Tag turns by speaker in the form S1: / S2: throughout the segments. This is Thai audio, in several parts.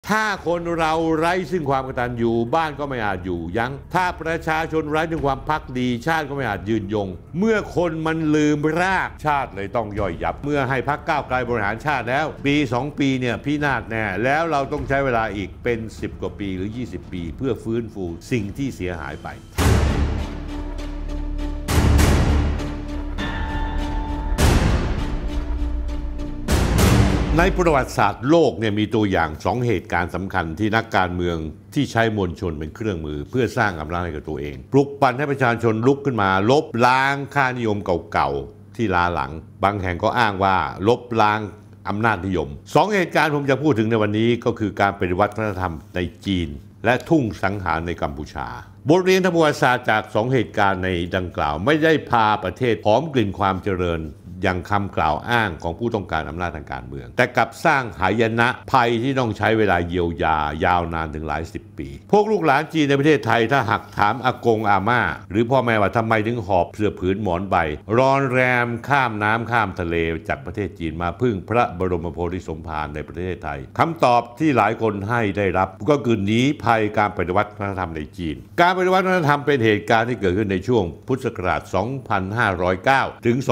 S1: ถ้าคนเราไร้ซึ่งความกตัญญูบ้านก็ไม่อาจอยู่ยั้งถ้าประชาชนไร้ซึ่งความภักดีชาติก็ไม่อาจยืนยงเมื่อคนมันลืมรากชาติเลยต้องย่อยยับเมื่อให้พรรคก้าวไกลบริหารชาติแล้วปี2 ปีเนี่ยพินาศแน่แล้วเราต้องใช้เวลาอีกเป็น10 กว่าปีหรือ20 ปีเพื่อฟื้นฟูสิ่งที่เสียหายไปในประวัติศาสตร์โลกเนี่ยมีตัวอย่าง2 เหตุการณ์สำคัญที่นักการเมืองที่ใช้มวลชนเป็นเครื่องมือเพื่อสร้างอำนาจให้กับตัวเองปลุกปั่นให้ประชาชนลุกขึ้นมาลบล้างค่านิยมเก่าๆที่ล้าหลังบางแห่งก็อ้างว่าลบล้างอำนาจนิยม2 เหตุการณ์ผมจะพูดถึงในวันนี้ก็คือการปฏิวัติวัฒนธรรมในจีนและทุ่งสังหารในกัมพูชาบทเรียนทางประวัติศาสตร์จาก2 เหตุการณ์ในดังกล่าวไม่ได้พาประเทศหอมกลิ่นความเจริญอย่างคำกล่าวอ้างของผู้ต้องการอำนาจทางการเมืองแต่กลับสร้างหายนะภัยที่ต้องใช้เวลาเยียวยายาวนานถึงหลาย10 ปีพวกลูกหลานจีนในประเทศไทยถ้าหักถามอากงอาม่าหรือพ่อแม่ว่าทำไมถึงหอบเสื้อผืนหมอนใบร้อนแรมข้ามน้ำข้ามทะเลจากประเทศจีนมาพึ่งพระบรมโพธิสมภารในประเทศไทยคำตอบที่หลายคนให้ได้รับก็คือหนีภัยการปฏิวัติวัฒนธรรมในจีนการปฏิวัติวัฒนธรรมเป็นเหตุการณ์ที่เกิดขึ้นในช่วงพุทธศักราช 2509 ถึง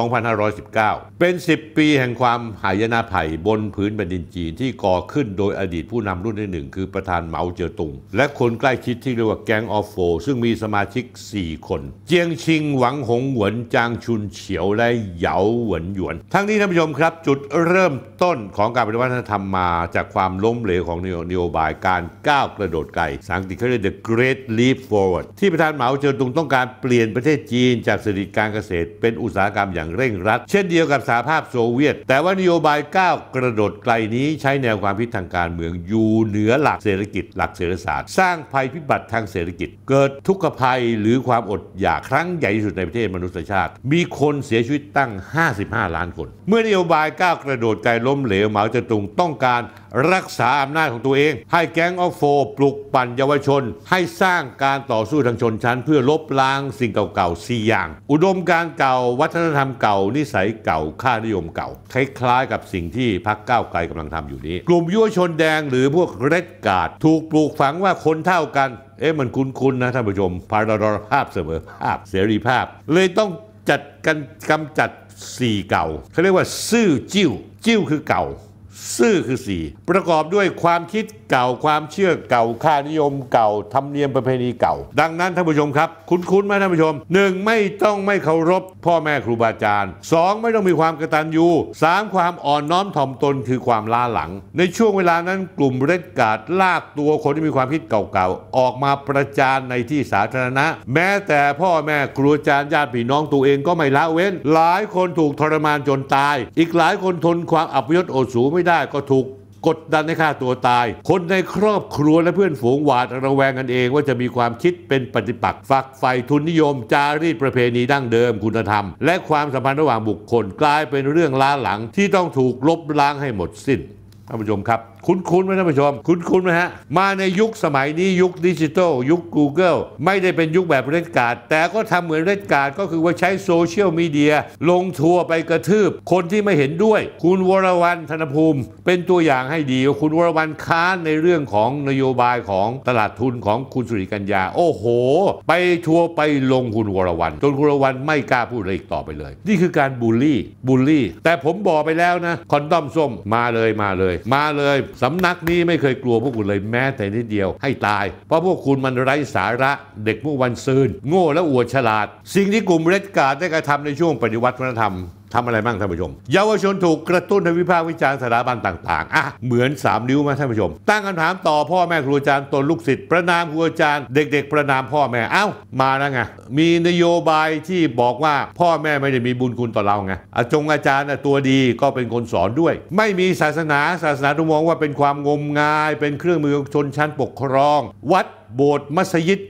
S1: 2519 เป็น10 ปีแห่งความหายนะภัยบนพื้นแผ่นดินจีนที่ก่อขึ้นโดยอดีตผู้นำรุ่นที่1คือประธานเหมาเจ๋อตุงและคนใกล้ชิดที่เรียกว่าแก๊งออฟโฟซึ่งมีสมาชิก4 คนเจียงชิงหวังหงหวนจางชุนเฉียวและเหยาเหวินหยวนทั้งนี้ท่านผู้ชมครับจุดเริ่มต้นของการปฏิวัติวัฒนธรรมมาจากความล้มเหลวของนโยบายการก้าวกระโดดไกลภาษาอังกฤษเขาเรียก The Great Leap Forward ที่ประธานเหมาเจ๋อตุงต้องการเปลี่ยนประเทศจีนจากเศรษฐกิจการเกษตรเป็นอุตสาหกรรมอย่างเร่งรัดเช่นเดียวกับสหภาพโซเวียตแต่ว่านโยบายก้าวกระโดดไกลนี้ใช้แนวความคิดทางการเมืองอยู่เหนือหลักเศรษฐกิจหลักเศรษฐศาสตร์สร้างภัยพิบัติทางเศรษฐกิจเกิดทุกขภัยหรือความอดอยากครั้งใหญ่ที่สุดในประเทศมนุษยชาติมีคนเสียชีวิตตั้ง55 ล้านคนเมื่อนโยบายก้าวกระโดดไกลล้มเหลวเหมาเจ๋อตุงต้องการรักษาอำนาจของตัวเองให้แก๊งออฟโฟปลุกปั่นเยาวชนให้สร้างการต่อสู้ทางชนชั้นเพื่อลบล้างสิ่งเก่าๆ4 อย่างอุดมการณ์เก่าวัฒนธรรมเก่านิสัยเก่าค่านิยมเก่าคล้ายๆกับสิ่งที่พรรคก้าวไกลกำลังทำอยู่นี้กลุ่มยุวชนแดงหรือพวกเรดการ์ดถูกปลูกฝังว่าคนเท่ากันมันคุ้นๆนะท่านผู้ชมพาราภาพเสมอภาพเสรีภาพเลยต้องจัดกันกำจัด4 เก่าเขาเรียกว่าซื่อจิ้วคือเก่าซื่อคือ4ประกอบด้วยความคิดเก่าความเชื่อเก่าค่านิยมเก่าธรรมเนียมประเพณีเก่าดังนั้นท่านผู้ชมครับคุ้นไหมท่านผู้ชม1ไม่เคารพพ่อแม่ครูบาอาจารย์2ไม่ต้องมีความกตัญญู3ความอ่อนน้อมถ่อมตนคือความล้าหลังในช่วงเวลานั้นกลุ่มเรดการ์ดลากตัวคนที่มีความคิดเก่าๆออกมาประจานในที่สาธารณะแม้แต่พ่อแม่ครูอาจารย์ญาติพี่น้องตัวเองก็ไม่ละเว้นหลายคนถูกทรมานจนตายอีกหลายคนทนความอัปยศโอสูไม่ได้ก็ถูกกดดันให้ฆ่าตัวตายคนในครอบครัวและเพื่อนฝูงหวาดระแวงกันเองว่าจะมีความคิดเป็นปฏิปักษ์ฝักใฝ่ทุนนิยมจารีตประเพณีดั้งเดิมคุณธรรมและความสัมพันธ์ระหว่างบุคคลกลายเป็นเรื่องล้าหลังที่ต้องถูกลบล้างให้หมดสิ้นท่านผู้ชมครับคุ้นไหมท่านผู้ชมคุ้นไหมฮะมาในยุคสมัยนี้ยุคดิจิทัลยุค Google ไม่ได้เป็นยุคแบบเรดการ์ดแต่ก็ทำเหมือนเรดการ์ดก็คือว่าใช้โซเชียลมีเดียลงทัวร์ไปกระทืบคนที่ไม่เห็นด้วยคุณวรวรรณ ธนภูมิเป็นตัวอย่างให้ดีว่าคุณวรวรรณค้านในเรื่องของนโยบายของตลาดทุนของคุณสุริกัญญาโอ้โหไปทัวร์ไปลงคุณวรวรรณจนคุณวรวรรณไม่กล้าพูดอะไรอีกต่อไปเลยนี่คือการบูลลี่แต่ผมบอกไปแล้วนะคอนดอมส้มมาเลยสำนักนี้ไม่เคยกลัวพวกคุณเลยแม้แต่นิดเดียวให้ตายเพราะพวกคุณมันไร้สาระเด็กเมื่อวันซืนโง่และอวดฉลาดสิ่งที่กลุ่มเรดการ์ดได้กระทำในช่วงปฏิวัติวัฒนธรรมทำอะไรบ้างท่านผู้ชมเยาวชนถูกกระตุ้นให้วิพากษ์วิจารณ์สถาบันต่างๆเหมือน3 นิ้วมาท่านผู้ชมตั้งคำถามต่อพ่อแม่ครูอาจารย์ตนลูกศิษย์ประนามครูอาจารย์เด็กๆประนามพ่อแม่มาแล้วไงมีนโยบายที่บอกว่าพ่อแม่ไม่ได้มีบุญคุณต่อเราไงอาจารย์ตัวดีก็เป็นคนสอนด้วยไม่มีศาสนาถูกมองว่าเป็นความงมงายเป็นเครื่องมือชนชั้นปกครองวัดโบสถ์มัสยิดถูก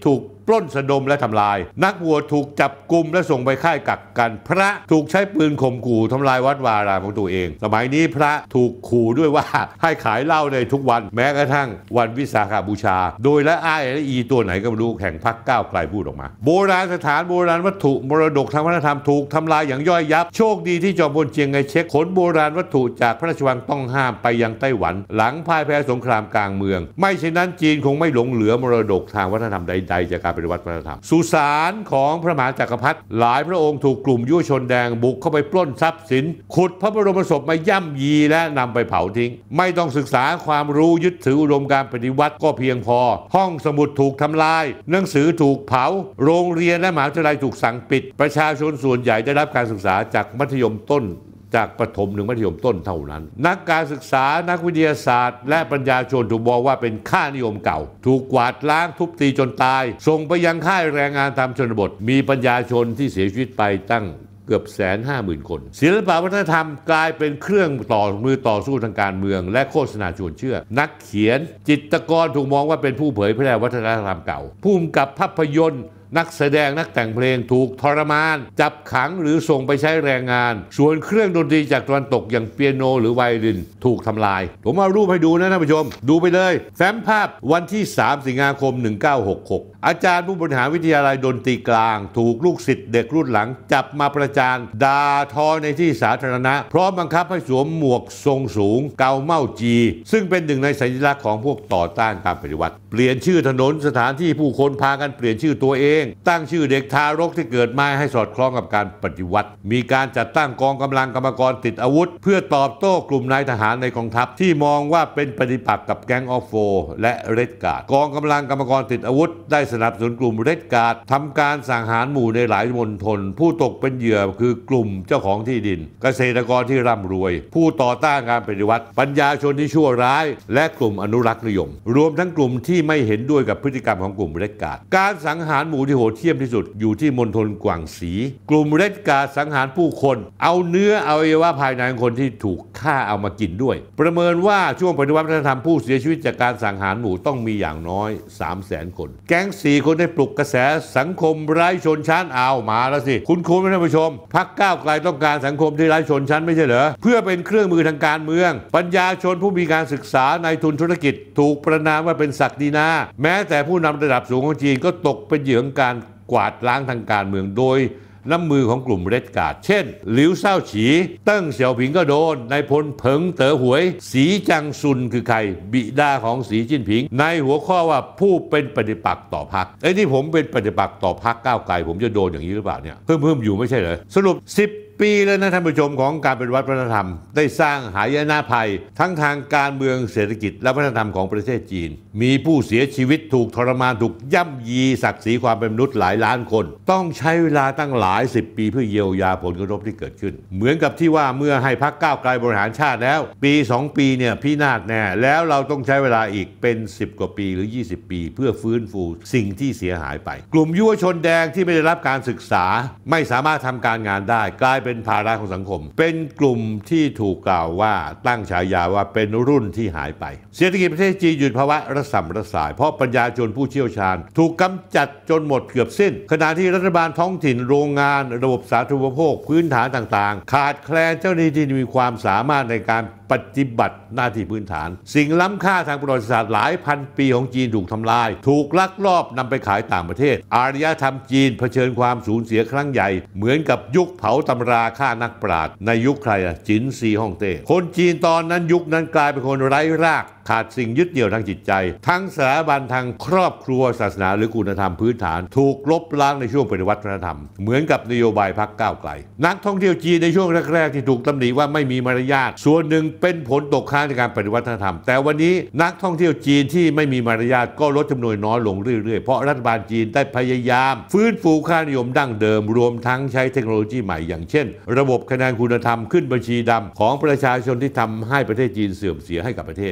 S1: ปล้นสะดมและทำลายนักบวชถูกจับกุมและส่งไปค่ายกักกันพระถูกใช้ปืนข่มขู่ทำลายวัดวารามของตัวเองสมัยนี้พระถูกขู่ด้วยว่าให้ขายเหล้าในทุกวันแม้กระทั่งวันวิสาขบูชาโดยและอ้ายและอีตัวไหนก็ไม่รู้แข่งพรรคก้าวไกลพูดออกมาโบราณสถานโบราณวัตถุมรดกทางวัฒนธรรมถูกทำลายอย่างย่อยยับโชคดีที่จอมพลเชียงไงเช็คขนโบราณวัตถุจากพระราชวังต้องห้ามไปยังไต้หวันหลังพ่ายแพ้สงครามกลางเมืองไม่เช่นนั้นจีนคงไม่หลงเหลือมรดกทางวัฒนธรรมใดๆจากการปฏิวัติวัฒนธรรมสุสานของพระมหาจักรพรรดิหลายพระองค์ถูกกลุ่มยุวชนแดงบุกเข้าไปปล้นทรัพย์สินขุดพระบรมศพมาย่ำยีและนำไปเผาทิ้งไม่ต้องศึกษาความรู้ยึดถืออุดมการปฏิวัติก็เพียงพอห้องสมุดถูกทำลายหนังสือถูกเผาโรงเรียนและมหาวิทยาลัยถูกสั่งปิดประชาชนส่วนใหญ่ได้รับการศึกษาจากมัธยมต้นจากประถมถึงมัธยมต้นเท่านั้นนักการศึกษานักวิทยาศาสตร์และปัญญาชนถูกบอกว่าเป็นค่านิยมเก่าถูกกวาดล้างทุบตีจนตายส่งไปยังค่ายแรงงานตามชนบทมีปัญญาชนที่เสียชีวิตไปตั้งเกือบ150,000 คนศิลปวัฒนธรรมกลายเป็นเครื่องต่อสู้ทางการเมืองและโฆษณาชวนเชื่อนักเขียนจิตรกรถูกมองว่าเป็นผู้เผยแพร่วัฒนธรรมเก่าผู้กำกับภาพยนตร์นักแสดงนักแต่งเพลงถูกทรมานจับขังหรือส่งไปใช้แรงงานส่วนเครื่องดนตรีจากตะวันตกอย่างเปียโนหรือไวโอลินถูกทำลายผมเอารูปให้ดูนะท่านผู้ชมดูไปเลยแฟ้มภาพวันที่3 สิงหาคม 1966อาจารย์ผู้บริหารวิทยาลัยดนตรีกลางถูกลูกศิษย์เด็กรุ่นหลังจับมาประจานด่าทอในที่สาธารณะพร้อมบังคับให้สวมหมวกทรงสูงเกาเม่าจีซึ่งเป็นหนึ่งในสัญลักษณ์ของพวกต่อต้านการปฏิวัติเปลี่ยนชื่อถนนสถานที่ผู้คนพากันเปลี่ยนชื่อตัวเองตั้งชื่อเด็กทารกที่เกิดมาให้สอดคล้องกับการปฏิวัติมีการจัดตั้งกองกำลังกรรมกรติดอาวุธเพื่อตอบโต้กลุ่มนายทหารในกองทัพที่มองว่าเป็นปฏิปักษ์กับแก๊งออฟโฟและเรดการ์ดกองกำลังกรรมกรติดอาวุธได้สนับสนุนกลุ่มเรดการ์ดทำการสังหารหมู่ในหลายมณฑลผู้ตกเป็นเหยื่อคือกลุ่มเจ้าของที่ดินเกษตรกรที่ร่ำรวยผู้ต่อต้านการปฏิวัติปัญญาชนที่ชั่วร้ายและกลุ่มอนุรักษ์นิยมรวมทั้งกลุ่มที่ไม่เห็นด้วยกับพฤติกรรมของกลุ่มเรดการ์ดการสังหารหมู่ที่โหดเหี้ยมที่สุดอยู่ที่มณฑลกวางสีกลุ่มเรดการ์ดสังหารผู้คนเอาเนื้ออวัยวะภายในของคนที่ถูกฆ่าเอามากินด้วยประเมินว่าช่วงปฏิวัติวัฒนธรรมผู้เสียชีวิตจากการสังหารหมู่ต้องมีอย่างน้อย 300,000 คนแก๊ง4 คนได้ปลุกกระแสสังคมไร้ชนชั้นเอามาแล้วสิคุณท่านผู้ชมพรรคก้าวไกลต้องการสังคมที่ไร้ชนชั้นไม่ใช่เหรอเพื่อเป็นเครื่องมือทางการเมืองปัญญาชนผู้มีการศึกษาในทุนธุรกิจถูกประณามว่าเป็นศักดินาแม้แต่ผู้นำระดับสูงของจีนก็ตกเป็นเหยื่อของการกวาดล้างทางการเมืองโดยน้ำมือของกลุ่มเรดการ์ดเช่นหลิวเซ่าฉีเติ้งเสี่ยวผิงก็โดนนายพลเผิงเต๋อหวยสีจังซุนคือใครบิดาของสีจิ้นผิงในหัวข้อว่าผู้เป็นปฏิปักษ์ต่อพรรคที่ผมเป็นปฏิปักษ์ต่อพรรคก้าวไกลผมจะโดนอย่างนี้หรือเปล่าเนี่ยเพิ่มอยู่ไม่ใช่เหรอสรุป10 ปีแล้วนะท่านผู้ชมของการปฏิวัติวัฒนธรรมได้สร้างหายนะภัยทั้งทางการเมืองเศรษฐกิจและวัฒนธรรมของประเทศจีนมีผู้เสียชีวิตถูกทรมานถูกย่ำยีศักดิ์ศรีความเป็นมนุษย์หลายล้านคนต้องใช้เวลาตั้งหลาย10 ปีเพื่อเยียวยาผลกระทบที่เกิดขึ้นเหมือนกับที่ว่าเมื่อให้พรรคก้าวไกลบริหารชาติแล้วปี2 ปีเนี่ยพินาศแน่แล้วเราต้องใช้เวลาอีกเป็น10 กว่าปีหรือ20 ปีเพื่อฟื้นฟูสิ่งที่เสียหายไปกลุ่มยุวชนแดงที่ไม่ได้รับการศึกษาไม่สามารถทำการงานได้กลายเป็นภาระของสังคมเป็นกลุ่มที่ถูกกล่าวว่าตั้งฉายาว่าเป็นรุ่นที่หายไปเศรษฐกิจประเทศจีนอยู่ภาวะระส่ำระสายเพราะปัญญาชนผู้เชี่ยวชาญถูกกำจัดจนหมดเกือบสิ้นขณะที่รัฐบาลท้องถิ่นโรงงานระบบสาธารณูปโภคพื้นฐานต่างๆขาดแคลนเจ้าหน้าที่ที่มีความสามารถในการปฏิบัติหน้าที่พื้นฐานสิ่งล้ำค่าทางประวัติศาสตร์หลายพันปีของจีนถูกทำลายถูกลักลอบนำไปขายต่างประเทศอารยธรรมจีนเผชิญความสูญเสียครั้งใหญ่เหมือนกับยุคเผาตำราฆ่านักปราชญ์ในยุคใครจินซีฮ่องเต้คนจีนตอนนั้นยุคนั้นกลายเป็นคนไร้รากขาดสิ่งยึดเหนี่ยวทางจิตใจทั้งสถาบันทางครอบครัวศาสนาหรือคุณธรรมพื้นฐานถูกลบล้างในช่วงปฏิวัติวัฒนธรรมเหมือนกับนโยบายพรรคก้าวไกลนักท่องเที่ยวจีนในช่วงแรกๆที่ถูกตำหนิว่าไม่มีมารยาทส่วนหนึ่งเป็นผลตกค้างในการปฏิวัติวัฒนธรรมแต่วันนี้นักท่องเที่ยวจีนที่ไม่มีมารยาทก็ลดจำนวนน้อยลงเรื่อยๆเพราะรัฐบาลจีนได้พยายามฟื้นฟูค่านิยมดั้งเดิมรวมทั้งใช้เทคโนโลยีใหม่อย่างเช่นระบบคะแนนคุณธรรมขึ้นบัญชีดำของประชาชนที่ทำให้ประเทศจีนเสื่อมเสียให้กับประเทศนัก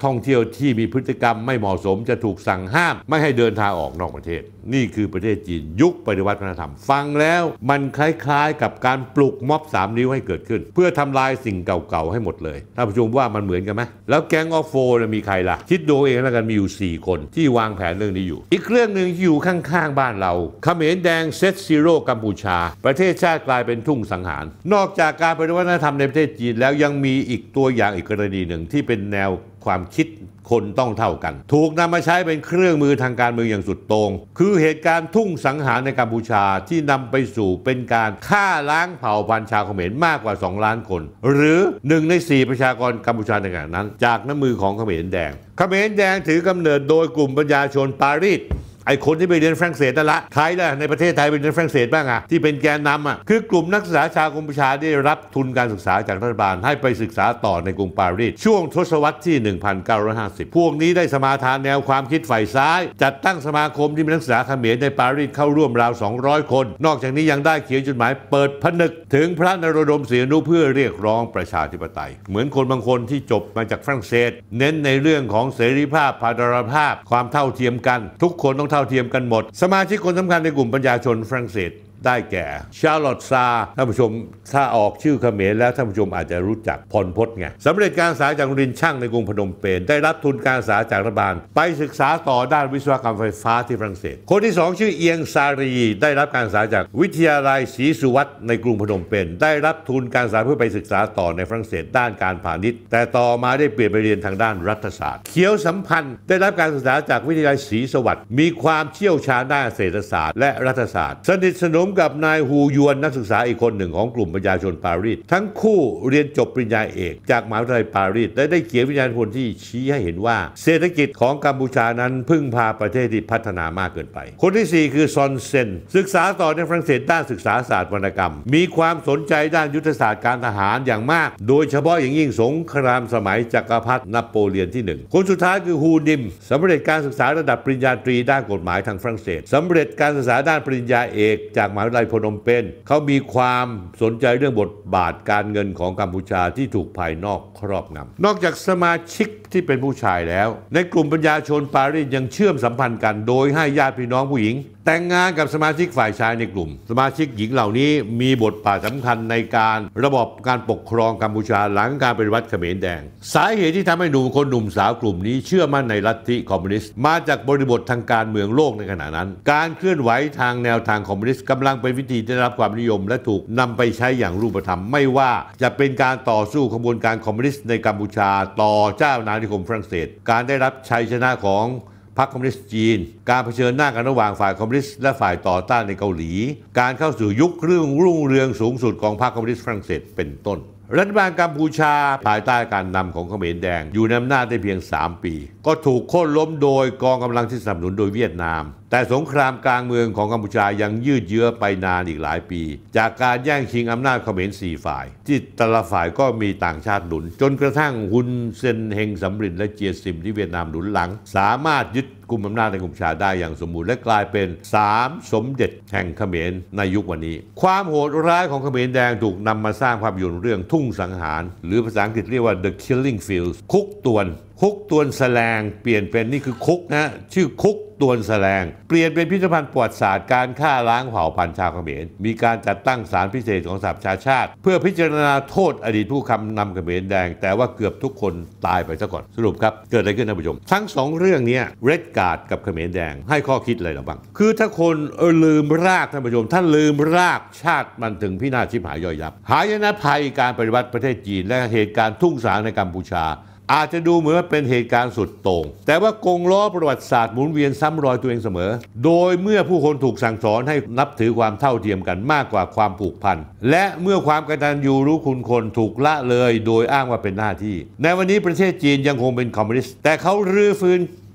S1: ท่องเที่ยวที่มีพฤติกรรมไม่เหมาะสมจะถูกสั่งห้ามไม่ให้เดินทางออกนอกประเทศนี่คือประเทศจีนยุคปฏิวัติวัฒนธรรมฟังแล้วมันคล้ายๆกับการปลุกม็อบ3 นิ้วให้เกิดขึ้นเพื่อทำลายสิ่งเก่าๆให้หมดเลยท่านผู้ชมว่ามันเหมือนกันไหมแล้วแก๊งออฟโฟมีใครล่ะคิดดูเองแล้วกันมีอยู่4 คนที่วางแผนเรื่องนี้อยู่อีกเรื่องหนึ่งที่อยู่ข้างๆบ้านเราเขมรแดงเซตซีโร่กัมพูชาประเทศชาติกลายเป็นทุ่งสังหารนอกจากการปฏิวัติวัฒนธรรมในประเทศจีนแล้วยังมีอีกตัวอย่างอีกกรณีหนึ่งที่เป็นแนวความคิดคนต้องเท่ากันถูกนำมาใช้เป็นเครื่องมือทางการเมืองอย่างสุดโต่งคือเหตุการณ์ทุ่งสังหารในกัมพูชาที่นำไปสู่เป็นการฆ่าล้างเผ่าพันธุ์ชาวเขมรมากกว่า2 ล้านคนหรือ1 ใน 4ประชากรกัมพูชาในขณะนั้นจากน้ำมือของเขมรแดงเขมรแดงถือกำเนิดโดยกลุ่มปัญญาชนปารีสไอ้คนที่ไปเรียนฝรั่งเศสนั่นละใครล่ะในประเทศไทยไปเรียนฝรั่งเศสบ้างอะที่เป็นแกนนำอะคือกลุ่มนักศึกษาชาวกัมพูชาได้รับทุนการศึกษาจากรัฐบาลให้ไปศึกษาต่อในกรุงปารีสช่วงทศวรรษที่ 1950 พวกนี้ได้สมาทานแนวความคิดฝ่ายซ้ายจัดตั้งสมาคมที่มีนักศึกษาเขมรในปารีสเข้าร่วมราว 200 คนนอกจากนี้ยังได้เขียนจดหมายเปิดผนึกถึงพระนโรดมศรีอนุเพื่อเรียกร้องประชาธิปไตยเหมือนคนบางคนที่จบมาจากฝรั่งเศสเน้นในเรื่องของเสรีภาพพาดรภาพความเท่าเทียมกันทุกคนต้องเท่าเทียมกันหมดสมาชิกคนสำคัญในกลุ่มปัญญาชนฝรั่งเศสได้แก่ชาร์ลอตซาท่านผู้ชมถ้าออกชื่อเขมรแล้วท่านผู้ชมอาจจะรู้จักพลพจน์ไงสำเร็จการศึกษาจากโรงเรียนช่างในกรุงพนมเปญได้รับทุนการศึกษาจากรัฐบาลไปศึกษาต่อด้านวิศวกรรมไฟฟ้าที่ฝรั่งเศสคนที่2ชื่อเอียงซารีได้รับการศึกษาจากวิทยาลัยศรีสุวัฒน์ในกรุงพนมเปญได้รับทุนการศึกษาเพื่อไปศึกษาต่อในฝรั่งเศสด้านการพาณิชย์แต่ต่อมาได้เปลี่ยนไปเรียนทางด้านรัฐศาสตร์เขียวสัมพันธ์ได้รับการศึกษาจากวิทยาลัยศรีสวัสดิ์มีความเชี่ยวชาญด้านเศรษฐศาสตร์และรัฐศาสตร์สนิทสนมกับนายฮูยวนนักศึกษาอีกคนหนึ่งของกลุ่มปัญญาชนปารีสทั้งคู่เรียนจบปริญญาเอกจากมหาวิทยาลัยปารีสและได้เขียนวิทยานิพนธ์ที่ชี้ให้เห็นว่าเศรษฐกิจของกัมพูชานั้นพึ่งพาประเทศที่พัฒนามากเกินไปคนที่4คือซอนเซนศึกษาต่อในฝรั่งเศสด้านศึกษาศาสตร์วรรณกรรมมีความสนใจด้านยุทธศาสตร์การทหารอย่างมากโดยเฉพาะอย่างยิ่งสงครามสมัยจักรพรรดินโปเลียนที่1คนสุดท้ายคือฮูนิมสำเร็จการศึกษาระดับปริญญาตรีด้านกฎหมายทางฝรั่งเศสสำเร็จการศึกษาด้านปริญญาเอกจากมหาวิทยาลัยพนมเปญเขามีความสนใจเรื่องบทบาทการเงินของกัมพูชาที่ถูกภายนอกครอบงำนอกจากสมาชิกที่เป็นผู้ชายแล้วในกลุ่มปัญญาชนปารีสยังเชื่อมสัมพันธ์กันโดยให้ญาติพี่น้องผู้หญิงแต่งงานกับสมาชิกฝ่ายชายในกลุ่มสมาชิกหญิงเหล่านี้มีบทบาทสำคัญในการระบบการปกครองกัมพูชาหลังการปฏิวัติเขมรแดงสาเหตุที่ทำให้หนุ่มสาวกลุ่มนี้เชื่อมั่นในลัทธิคอมมิวนิสต์มาจากบริบททางการเมืองโลกในขณะนั้นการเคลื่อนไหวทางแนวทางคอมมิวนิสต์กำลังเป็นวิธีที่ได้รับความนิยมและถูกนำไปใช้อย่างรูปธรรมไม่ว่าจะเป็นการต่อสู้ขบวนการคอมมิวนิสต์ในกัมพูชาต่อเจ้าอาณานิคมฝรั่งเศสการได้รับชัยชนะของพรรคคอมมิวนิสต์จีนการเผชิญหน้ากันระหว่างฝ่ายคอมมิวนิสต์และฝ่ายต่อต้านในเกาหลีการเข้าสู่ยุครุ่งเรืองสูงสุดของพรรคคอมมิวนิสต์ฝรั่งเศสเป็นต้นรัฐบาลกัมพูชาภายใต้การนำของเขมรแดงอยู่ในอำนาจได้เพียง3 ปีก็ถูกโค่นล้มโดยกองกำลังที่สนับสนุนโดยเวียดนามแต่สงครามกลางเมืองของกัมพูชายังยืดเยื้อไปนานอีกหลายปีจากการแย่งชิงอำนาจเขมร4 ฝ่ายที่แต่ละฝ่ายก็มีต่างชาติหนุนจนกระทั่งฮุนเซนเฮงสำริดและเจียซิมที่เวียดนามหนุนหลังสามารถยึดกุมอำนาจในกัมพูชาได้อย่างสมบูรณ์และกลายเป็น3 สมเด็จแห่งเขมรในยุควันนี้ความโหดร้ายของเขมรแดงถูกนำมาสร้างภาพยนตร์เรื่องทุ่งสังหารหรือภาษาอังกฤษเรียกว่า The Killing Fields คุกตวนแสลงเปลี่ยนเป็นนี่คือคุกนะชื่อคุกตวนแสลงเปลี่ยนเป็นพิพิธภัณฑ์ประวัติศาสตร์การฆ่าล้างเผ่าพันธุ์ชาวเขมรมีการจัดตั้งศาลพิเศษของสหประชาชาติเพื่อพิจารณาโทษอดีตผู้นำเขมรแดงแต่ว่าเกือบทุกคนตายไปซะก่อนสรุปครับเกิดอะไรขึ้นท่านผู้ชมทั้ง2 เรื่องนี้เรดการ์ดกับเขมรแดงให้ข้อคิดอะไรเราบ้างคือถ้าคนลืมรากท่านผู้ชมท่านลืมรากชาติมันถึงพินาศชิบหายย่อยยับหายนะภัยการปฏิวัติประเทศจีนและเหตุการณ์ทุ่งสางในกัมพูชาอาจจะดูเหมือนเป็นเหตุการณ์สุดโต่งแต่ว่ากงล้อประวัติศาสตร์หมุนเวียนซ้ำรอยตัวเองเสมอโดยเมื่อผู้คนถูกสั่งสอนให้นับถือความเท่าเทียมกันมากกว่าความผูกพันและเมื่อความกตัญญูรู้คุณคนถูกละเลยโดยอ้างว่าเป็นหน้าที่ในวันนี้ประเทศจีนยังคงเป็นคอมมิวนิสต์แต่เขารื้อฟื้น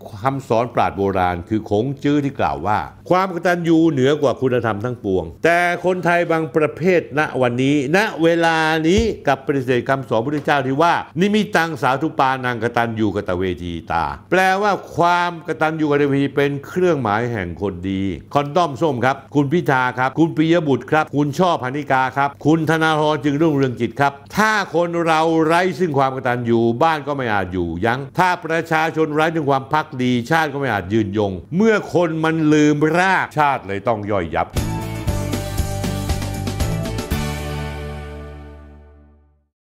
S1: คำสอนปราชญ์โบราณคือคงจื้อที่กล่าวว่าความกตัญญูเหนือกว่าคุณธรรมทั้งปวงแต่คนไทยบางประเภทณวันนี้ณเวลานี้กับปฏิเสธคำสอนพระพุทธเจ้าที่ว่านิมิตังสาธุปานังกตัญญูกตเวทีตาแปลว่าความกตัญญูกตเวทีเป็นเครื่องหมายแห่งคนดีคอนด้อมส้มครับคุณพิธาครับคุณปิยบุตรครับคุณช่อพนิกาครับคุณธนาธรจึงรุ่งเรืองกิจครับถ้าคนเราไร้ซึ่งความกตัญญูบ้านก็ไม่อาจอยู่ยั้งถ้าประชาชนไร้ถึงความภักดีชาติก็ไม่อาจยืนยงเมื่อคนมันลืมรากชาติเลยต้องย่อยยับ